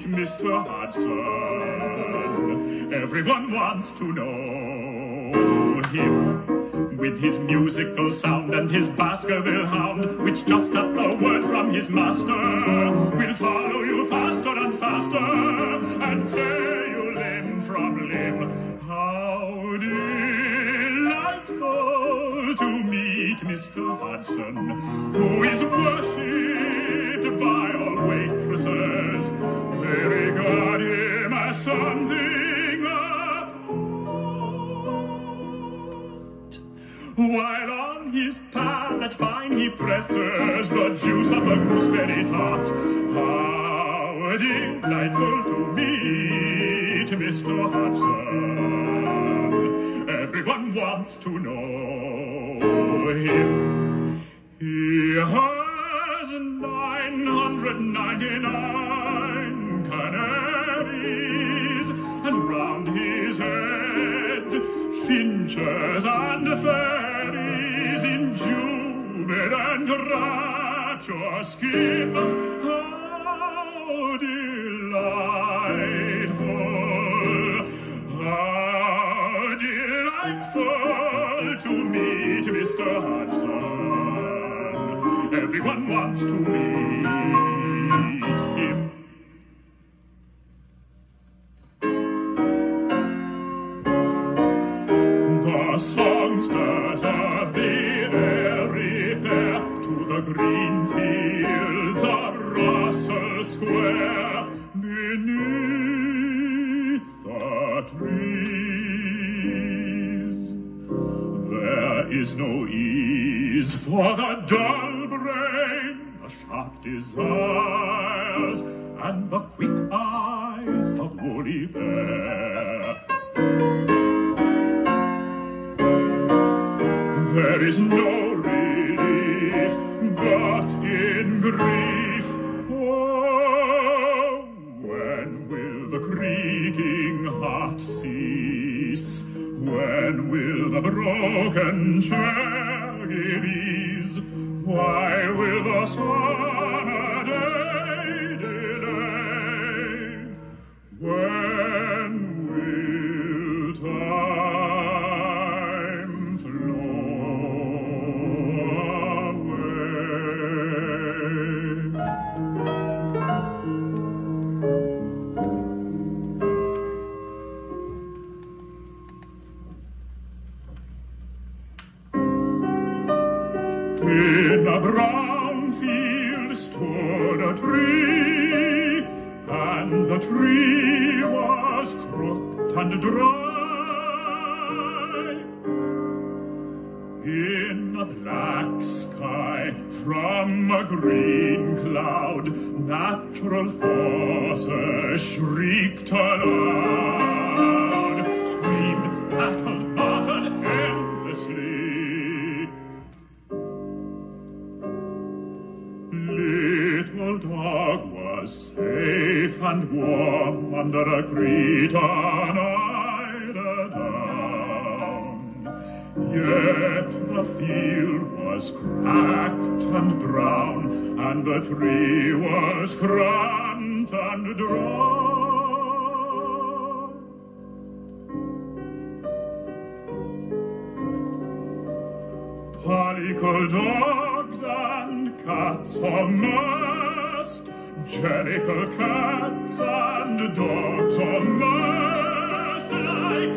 meet Mr. Hudson. Everyone wants to know him, with his musical sound and his Baskerville hound, which just at the word from his master will follow you faster and faster and tear you limb from limb. How delightful to meet Mr. Hudson, who is worshipped by all waitresses. They regard him as something apart, while on his palate fine he presses the juice of the gooseberry tart. How delightful to meet Mr. Hudson. Everyone wants to know him. He has 999 canaries, and round his head finches and fairies in jubilant rapture skim. How delightful, how delightful to meet Mr. Hudson. Everyone wants to meet him. The songsters of the air repair to the green fields of Russell Square beneath the trees. There is no ease for the dull brain, the sharp desires, and the quick eyes of Woolly Bear. There is no relief but in grief. Oh, when will the creaking heart cease? When will the broken chair give ease? Why will the sun a day delay? When will time flow away? In a brown field stood a tree, and the tree was crooked and dry. In a black sky, from a green cloud, natural forces shrieked aloud, screamed, battled, battered endlessly. Little dog was safe and warm under a cretonne eider down. Yet the field was cracked and brown, and the tree was cramped and dry. Pollicle dogs and cats are massed, jellicle cats and dogs are massed like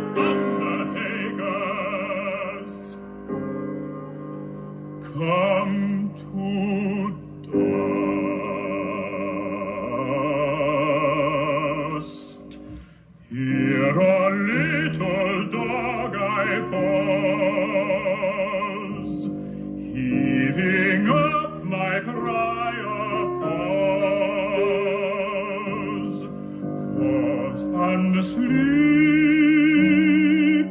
undertakers. Come to dust. Here a little dog I pause, heaving up my crier paws, pause and sleep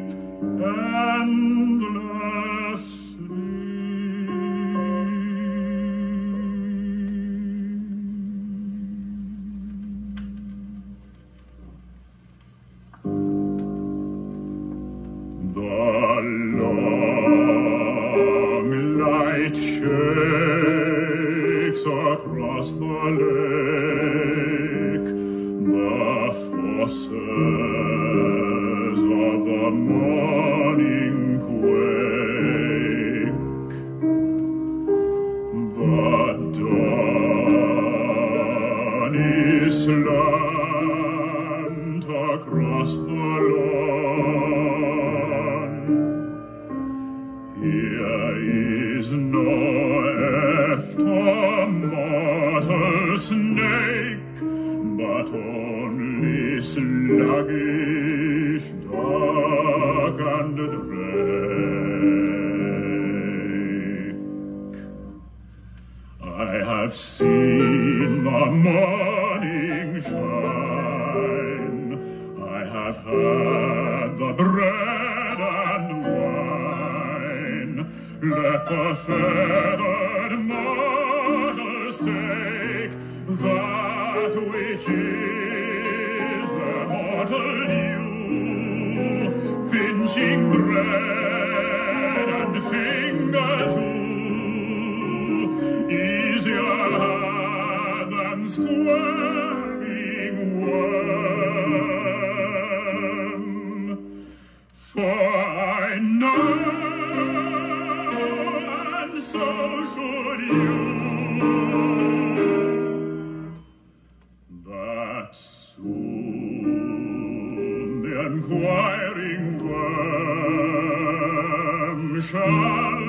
endlessly. The long light shakes across the lake, crosses of the morning quake. The dawn is slant across the lawn. Here is no after mortal snake, but only sluggish, dark and drake. I have seen the morning shine, I have had the bread and wine. Let the feathered mortals take that which is their mortal due, pinching bread and finger too, easier than squirming worm. For I know, and so should you, that soon the enquiring worm shall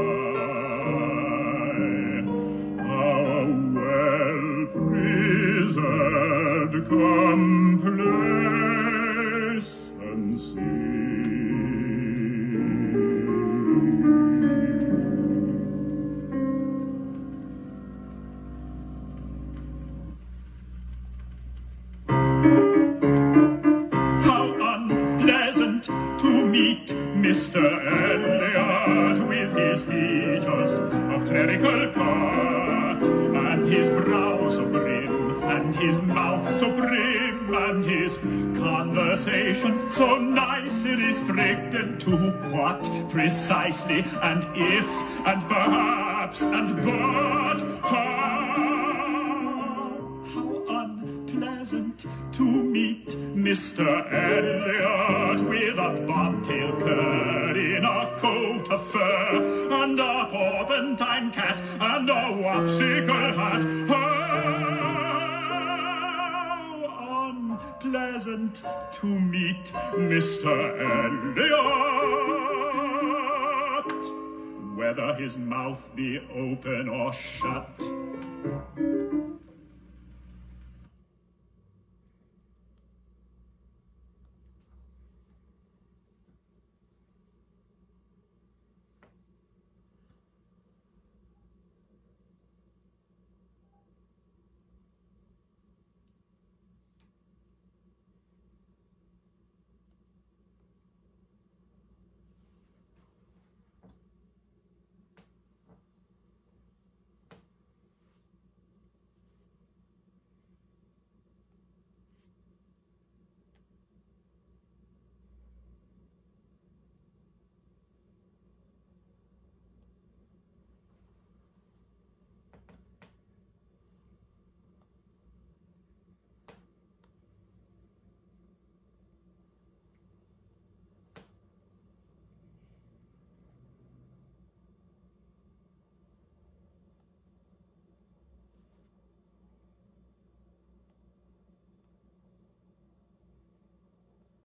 try our well-preserved complacency. Mr. Elliot, with his features of clerical cut, and his brow so grim, and his mouth so prim, and his conversation so nicely restricted to what precisely, and if, and perhaps, and but, how unpleasant to meet Mr. Elliot with a bobtail cur in a coat of fur, and a porpentine cat, and a wapsicle hat. How unpleasant to meet Mr. Elliot, whether his mouth be open or shut.